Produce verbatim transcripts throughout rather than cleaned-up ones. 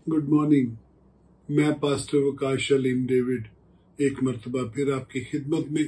Good morning. मैं pastor Waqas Aleem David एक मर्तबा फिर आपकी खिदमत में।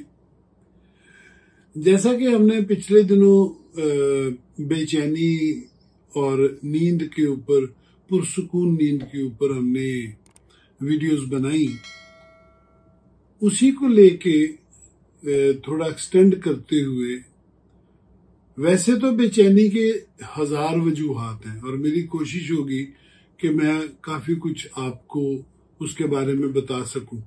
जैसा कि हमने पिछले दिनों बेचैनी और नींद के ऊपर, पुरसुकून नींद के ऊपर हमने वीडियोस बनाई, उसी को लेके थोड़ा एक्सटेंड करते हुए, वैसे तो बेचैनी के हजार वजूहात हैं और मेरी कोशिश होगी कि मैं काफी कुछ आपको उसके बारे में बता सकूं।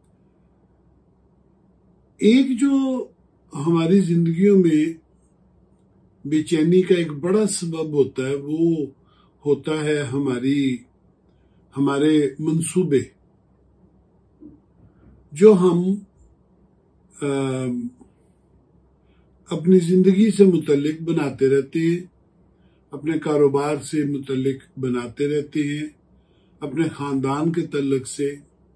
एक जो हमारी जिंदगियों में बेचैनी का एक बड़ा सबब होता है, वो होता है हमारी हमारे मंसूबे, जो हम आ, अपनी जिंदगी से मुतल्लिक बनाते रहते हैं, अपने कारोबार से मुतल्लिक बनाते रहते हैं, अपने खानदान के तल्लक से।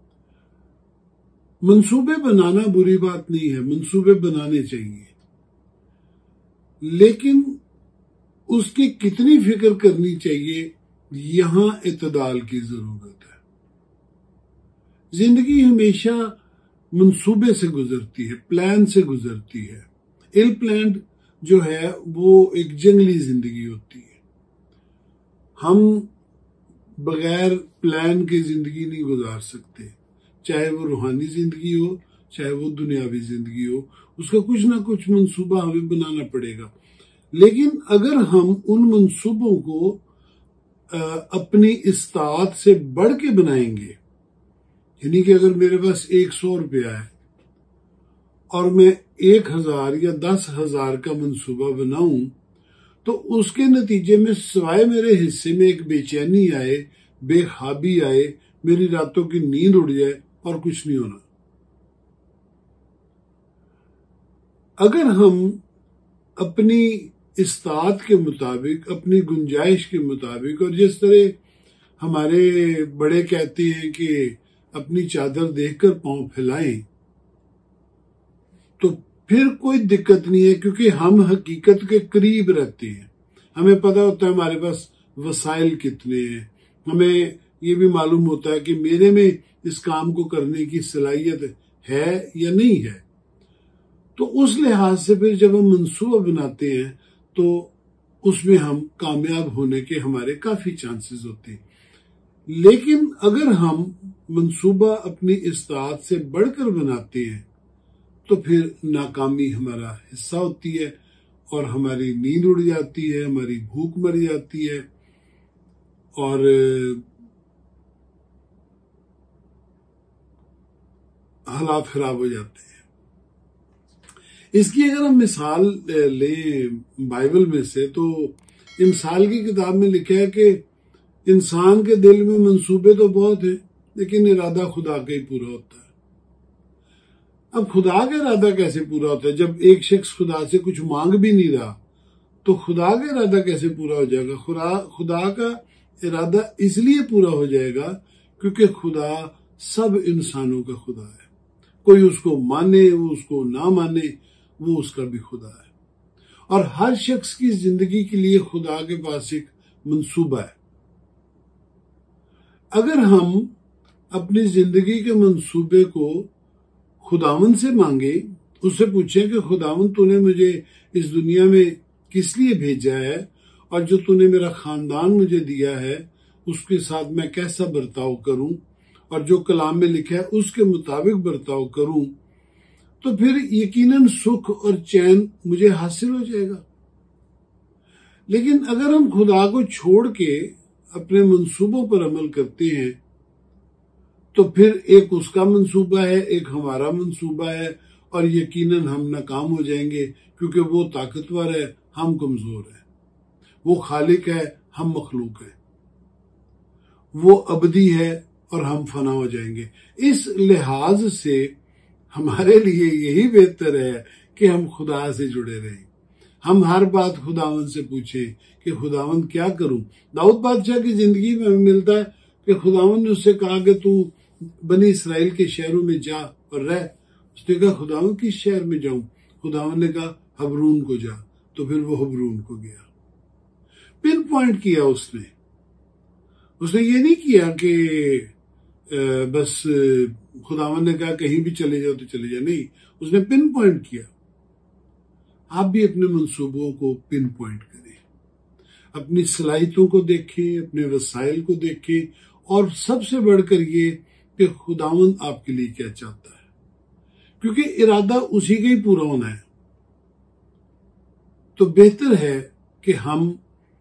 मंसूबे बनाना बुरी बात नहीं है, मंसूबे बनाने चाहिए, लेकिन उसकी कितनी फिक्र करनी चाहिए, यहां इत्तदाल की जरूरत है। जिंदगी हमेशा मंसूबे से गुजरती है, प्लान से गुजरती है। इल प्लान जो है वो एक जंगली जिंदगी होती है। हम बगैर प्लान के जिंदगी नहीं गुजार सकते, चाहे वो रूहानी जिंदगी हो, चाहे वो दुनियावी जिंदगी हो, उसका कुछ ना कुछ मंसूबा हमें बनाना पड़ेगा। लेकिन अगर हम उन मंसूबों को अपनी इस्तात से बढ़ के बनाएंगे, यानी कि अगर मेरे पास एक सौ रुपया है और मैं एक हजार या दस हजार का मंसूबा बनाऊं, तो उसके नतीजे में सिवाय मेरे हिस्से में एक बेचैनी आए, बेख्वाबी आए, मेरी रातों की नींद उड़ जाए और कुछ नहीं होना। अगर हम अपनी इस्तात के मुताबिक, अपनी गुंजाइश के मुताबिक, और जिस तरह हमारे बड़े कहते हैं कि अपनी चादर देखकर पांव फैलाएं, तो फिर कोई दिक्कत नहीं है, क्योंकि हम हकीकत के करीब रहते हैं। हमें पता होता है हमारे पास वसाइल कितने हैं, हमें ये भी मालूम होता है कि मेरे में इस काम को करने की सलाहियत है या नहीं है। तो उस लिहाज से फिर जब हम मंसूबा बनाते हैं तो उसमें हम कामयाब होने के हमारे काफी चांसेस होते हैं। लेकिन अगर हम मंसूबा अपनी इस्तात से बढ़कर बनाते हैं तो फिर नाकामी हमारा हिस्सा होती है और हमारी नींद उड़ जाती है, हमारी भूख मर जाती है और हालात खराब हो जाते हैं। इसकी अगर हम मिसाल लें बाइबल में से, तो मिसाल की किताब में लिखा है कि इंसान के दिल में मंसूबे तो बहुत हैं, लेकिन इरादा खुदा का ही पूरा होता है। अब खुदा का इरादा कैसे पूरा होता है? जब एक शख्स खुदा से कुछ मांग भी नहीं रहा, तो खुदा का इरादा कैसे पूरा हो जाएगा? खुदा खुदा का इरादा इसलिए पूरा हो जाएगा क्योंकि खुदा सब इंसानों का खुदा है। कोई उसको माने, वो उसको ना माने, वो उसका भी खुदा है। और हर शख्स की जिंदगी के लिए खुदा के पास एक मंसूबा है। अगर हम अपनी जिंदगी के मंसूबे को खुदावन से मांगे, उससे पूछें कि खुदावन तूने मुझे इस दुनिया में किस लिए भेजा है, और जो तूने मेरा खानदान मुझे दिया है उसके साथ मैं कैसा बर्ताव करूं, और जो कलाम में लिखा है उसके मुताबिक बर्ताव करूं, तो फिर यकीनन सुख और चैन मुझे हासिल हो जाएगा। लेकिन अगर हम खुदा को छोड़ के अपने मंसूबों पर अमल करते हैं, तो फिर एक उसका मंसूबा है, एक हमारा मंसूबा है, और यकीनन हम नाकाम हो जाएंगे, क्योंकि वो ताकतवर है, हम कमजोर हैं। वो खालिक है, हम मखलूक हैं। वो अबदी है और हम फना हो जाएंगे। इस लिहाज से हमारे लिए यही बेहतर है कि हम खुदा से जुड़े रहें। हम हर बात खुदावन से पूछें कि खुदावन क्या करूं। दाऊद बादशाह की जिंदगी में हमें मिलता है कि खुदावन ने उससे कहा कि तू बनी इसराइल के शहरों में जा और रह। उसने कहा खुदावन किस शहर में जाऊं? खुदावन ने कहा हबरून को जा। तो फिर वो हबरून को गया। पिन पॉइंट किया उसने। उसने ये नहीं किया कि बस खुदावन ने कहा कहीं भी चले जाओ तो चले जाओ, नहीं, उसने पिन पॉइंट किया। आप भी अपने मंसूबों को पिन पॉइंट करें, अपनी सलाहियतों को देखें, अपने वसाइल को देखें, और सबसे बढ़कर ये कि खुदावन आपके लिए क्या चाहता है, क्योंकि इरादा उसी का ही पूरा होना है। तो बेहतर है कि हम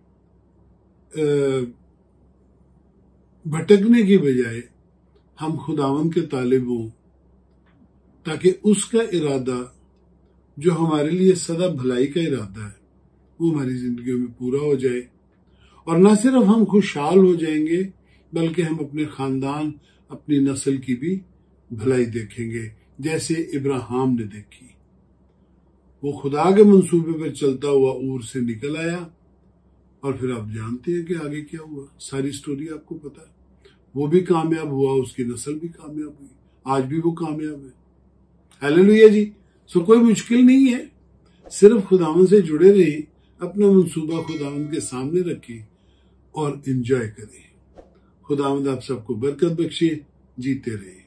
भटकने की बजाय हम खुदावन के तालिब हों, ताकि उसका इरादा जो हमारे लिए सदा भलाई का इरादा है वो हमारी जिंदगियों में पूरा हो जाए। और न सिर्फ हम खुशहाल हो जाएंगे बल्कि हम अपने खानदान, अपनी नस्ल की भी भलाई देखेंगे, जैसे इब्राहिम ने देखी। वो खुदा के मंसूबे पर चलता हुआ ऊर से निकल आया, और फिर आप जानते हैं कि आगे क्या हुआ, सारी स्टोरी आपको पता है। वो भी कामयाब हुआ, उसकी नस्ल भी कामयाब हुई, आज भी वो कामयाब है। हालेलुया जी। सो कोई मुश्किल नहीं है, सिर्फ खुदावन से जुड़े रहिए, अपना मंसूबा खुदावन के सामने रखिए और एंजॉय करें। खुदावंद आप सबको बरकत बख्शे, जीते रहे।